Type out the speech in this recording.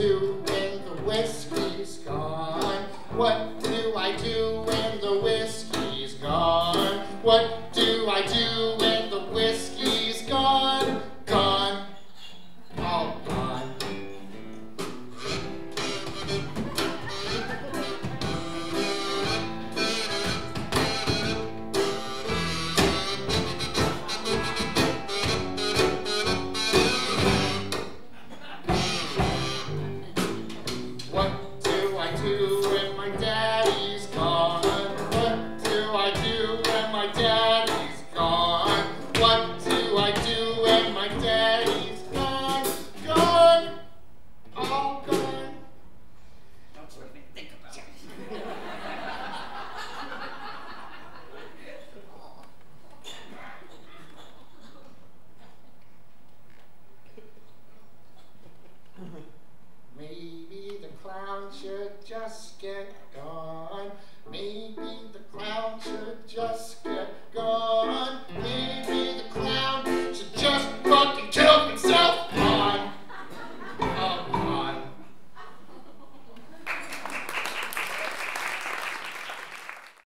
do when the whiskey's gone? What do I do when the whiskey's gone? What do I do when the whiskey's gone? Gone. All gone. What do I do when my daddy's gone? What do I do when my daddy's gone? What do I do when my daddy's gone? Gone! All gone. Don't you even think about it. Maybe the clown should just get gone. Maybe the clown should just